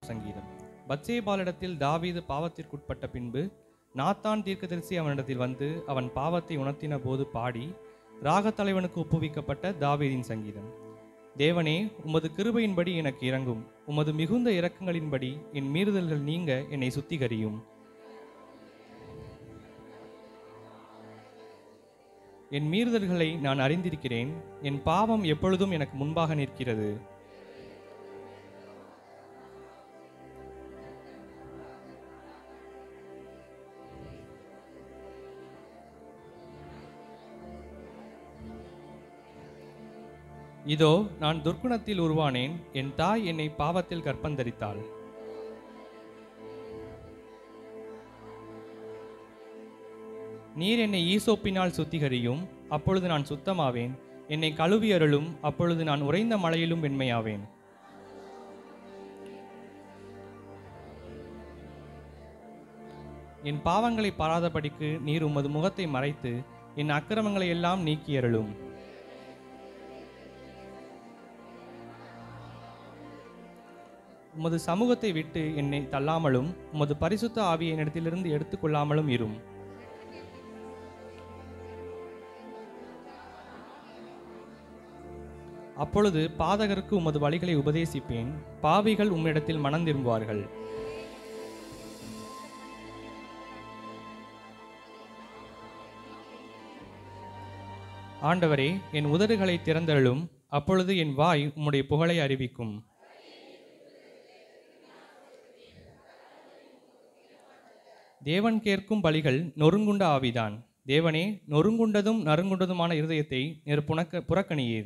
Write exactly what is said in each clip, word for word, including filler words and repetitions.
சங்கீதம். பத்சேபாளிடத்தில் தாவீது பாவத்திற்குட்பட்ட பின்பு நாத்தான் தீர்க்கதரிசி அவனிடத்தில் வந்து அவன் பாவத்தை உணர்த்தின போது பாடி ராகத்தலைவனுக்கு ஒப்புவிக்கப்பட்ட தாவீதின் சங்கீதம். தேவனே, உமது கிருபையின்படி எனக்கு இரங்கும், உமது மிகுந்த இரக்கங்களின்படி என் மீறுதல்கள் நீங்க என்னை சுத்திகரியும். என் மீறுதல்களை நான் அறிந்திருக்கிறேன், என் பாவம் எப்பொழுதும் எனக்கு முன்பாக நிற்கிறது. இதோ நான் துர்க்குணத்தில் உருவானேன், என் தாய் என்னை பாவத்தில் கற்பந்தரித்தாள். நீர் என்னை ஈசோப்பினால் சுத்திகரியும், அப்பொழுது நான் சுத்தமாவேன். என்னை கழுவி அருளும், அப்பொழுது நான் உறைந்த மழையிலும் வெண்மையாவேன். என் பாவங்களை பாராதபடிக்கு நீர் உமது முகத்தை மறைத்து என் அக்கிரமங்களை எல்லாம் நீக்கி அருளும். உமது சமூகத்தை விட்டு என்னை தள்ளாமலும் உமது பரிசுத்த ஆவியை என்னிடத்திலிருந்து எடுத்துக்கொள்ளாமலும் இரும். அப்பொழுது பாதகருக்கு உமது வழிகளை உபதேசிப்பேன், பாவிகள் உம்மிடத்தில் மனம் திரும்புவார்கள். ஆண்டவரே, என் உதடுகளை திறந்தருளும், அப்பொழுது என் வாய் உம்முடைய புகழை அறிவிக்கும். தேவன் கேட்கும் பலிகள் நொறுங்குண்ட ஆவிதான். தேவனே, நொறுங்குண்டதும் நறுங்குண்டதுமான இருதயத்தை நீர் புனக்க புறக்கணியீர்.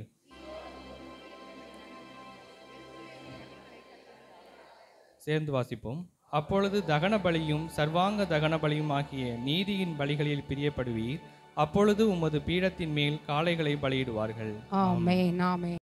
சேர்ந்து வாசிப்போம். அப்பொழுது தகன பலியும் சர்வாங்க தகன பலியும் ஆகிய நீதியின் பலிகளில் பிரியப்படுவீர். அப்பொழுது உமது பீடத்தின் மேல் காளைகளை பலியிடுவார்கள். ஆமென், ஆமென்.